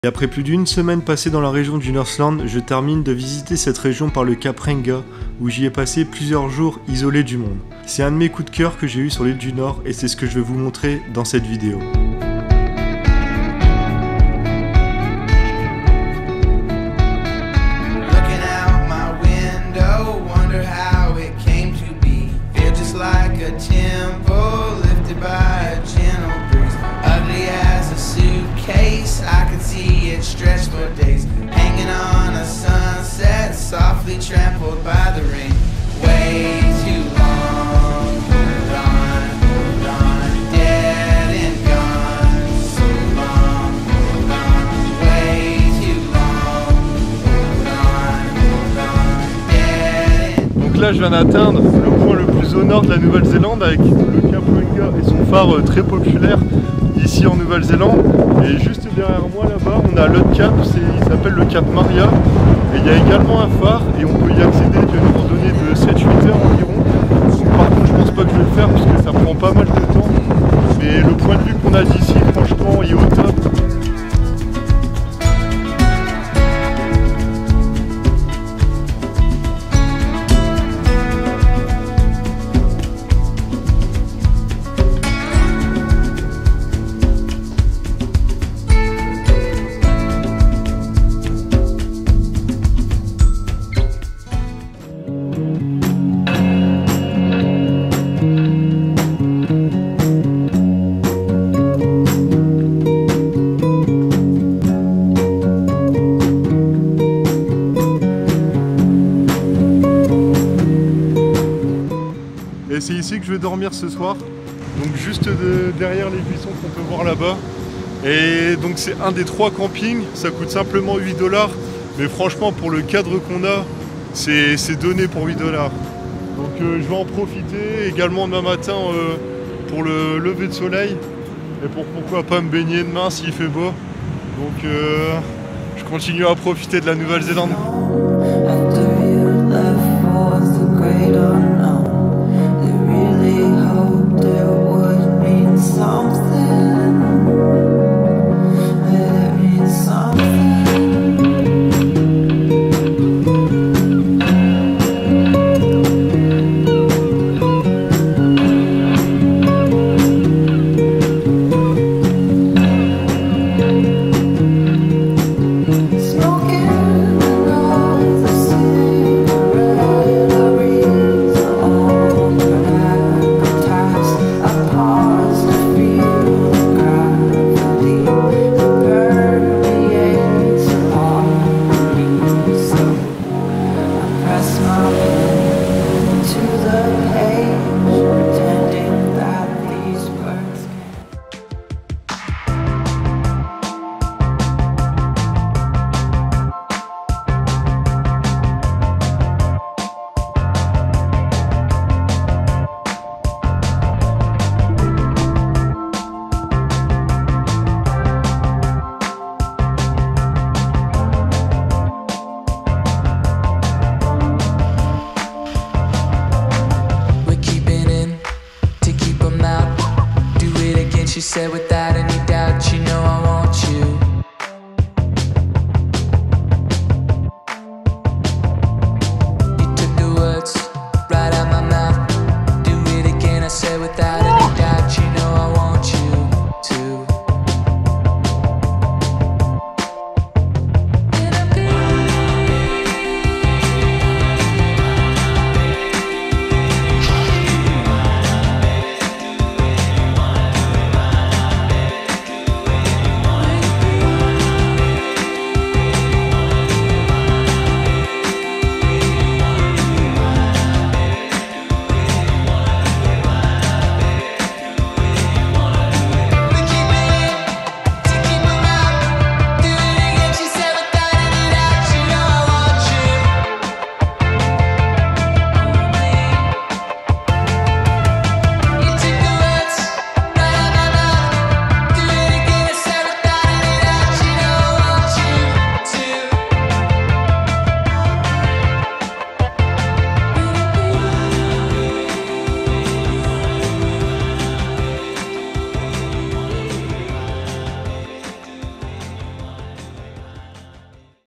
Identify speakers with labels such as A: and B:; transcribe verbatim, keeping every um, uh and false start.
A: Et après plus d'une semaine passée dans la région du Northland, je termine de visiter cette région par le Cap Renga, où j'y ai passé plusieurs jours isolé du monde. C'est un de mes coups de cœur que j'ai eu sur l'île du Nord et c'est ce que je vais vous montrer dans cette vidéo.
B: I could see it stretch for days, hanging on a sunset, softly trampled by the rain. Way too long, hold on, hold on, dead and gone. So long, hold on, way too long, hold on, hold on, dead and gone.
A: Donc là je viens d'atteindre le point le plus au nord de la Nouvelle-Zélande avec le Cap Renga et son phare euh, très populaire ici en Nouvelle-Zélande. Et juste derrière moi là-bas on a l'autre cap, il s'appelle le Cap Maria et il y a également un phare et on peut y accéder d'une randonnée de sept huit heures environ. Par contre je pense pas que je vais le faire puisque ça prend pas mal de temps, mais le point de vue qu'on a d'ici franchement il est au top. Et c'est ici que je vais dormir ce soir, donc juste de, derrière les buissons qu'on peut voir là-bas. Et donc c'est un des trois campings, ça coûte simplement huit dollars, mais franchement pour le cadre qu'on a, c'est donné pour huit dollars. Donc euh, je vais en profiter également demain matin euh, pour le lever de soleil, et pour pourquoi pas me baigner demain s'il fait beau. Donc euh, je continue à profiter de la Nouvelle-Zélande.
B: She said with that